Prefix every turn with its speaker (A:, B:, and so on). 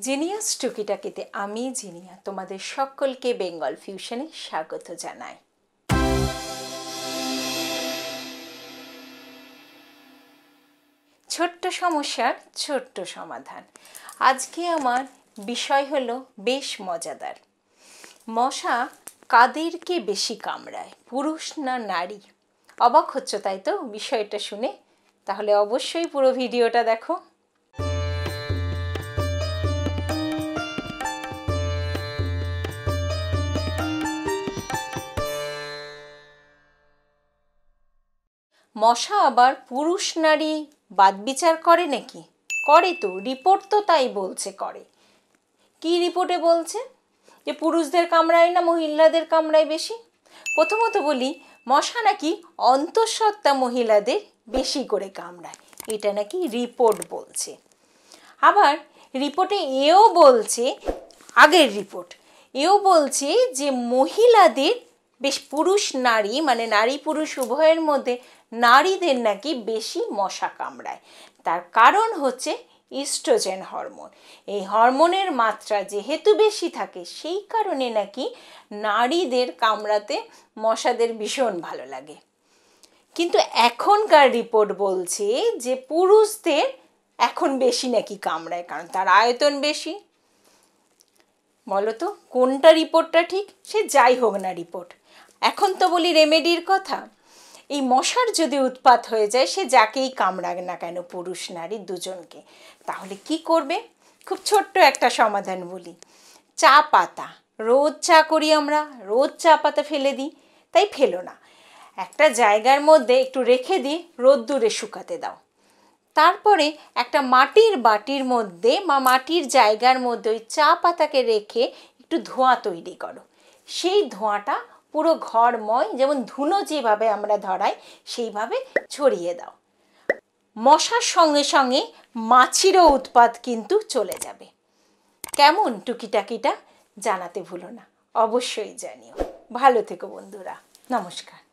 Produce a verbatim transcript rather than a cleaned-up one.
A: Genius টুকিটাকিতে আমি জিনিয়া তোমাদের সকলকে বেঙ্গল ফিউশনে স্বাগত জানাই। ছোট্ট সমস্যার ছোট্ট সমাধান। আজকে আমার বিষয় হলো বেশ মজাদার। মশা কাদেরকে বেশি কামড়ায়, পুরুষ না নারী? অবাক হচ্ছ তাই তো বিষয়টা শুনে? তাহলে অবশ্যই পুরো ভিডিওটা দেখো। মশা আবার পুরুষ নারী বাদ বিচার করে নাকি? করে তো, রিপোর্ট তো তাই বলছে করে। কি রিপোর্টে বলছে যে পুরুষদের কামড়ায় না মহিলাদের কামড়ায় বেশি? প্রথমত বলি, মশা নাকি অন্তঃসত্ত্বা মহিলাদের বেশি করে কামড়ায়, এটা নাকি রিপোর্ট বলছে। আবার রিপোর্টে এও বলছে, আগের রিপোর্ট এও বলছে যে মহিলাদের বেশ পুরুষ নারী মানে নারী পুরুষ উভয়ের মধ্যে নারীদের নাকি বেশি মশা কামড়ায়। তার কারণ হচ্ছে ইস্ট্রোজেন হরমোন। এই হরমোনের মাত্রা যেহেতু বেশি থাকে সেই কারণে নাকি নারীদের কামড়াতে মশাদের ভীষণ ভালো লাগে। কিন্তু এখনকার রিপোর্ট বলছে যে পুরুষদের এখন বেশি নাকি কামড়ায়, কারণ তার আয়তন বেশি। বলো তো কোনটা রিপোর্টটা ঠিক? সে যাই হোক না রিপোর্ট, এখন তো বলি রেমেডির কথা। এই মশার যদি উৎপাত হয়ে যায়, সে যাকেই কামড়াক না কেন, পুরুষ নারী দুজনকে, তাহলে কি করবে? খুব ছোট্ট একটা সমাধান বলি। চা পাতা, রোজ চা করি আমরা, রোজ চা পাতা ফেলে দিই, তাই ফেলো না, একটা জায়গার মধ্যে একটু রেখে দিই, রোদ্দুরে শুকাতে দাও। তারপরে একটা মাটির বাটির মধ্যে বা মাটির জায়গার মধ্যে ওই চা পাতাকে রেখে একটু ধোঁয়া তৈরি করো। সেই ধোঁয়াটা পুরো ঘরময়, যেমন ধুনো যেভাবে আমরা ধরাই সেইভাবে ছড়িয়ে দাও। মশার সঙ্গে সঙ্গে মাছিরও উৎপাত কিন্তু চলে যাবে। কেমন টুকিটাকিটা জানাতে ভুলো না, অবশ্যই জানিও। ভালো থেকো বন্ধুরা, নমস্কার।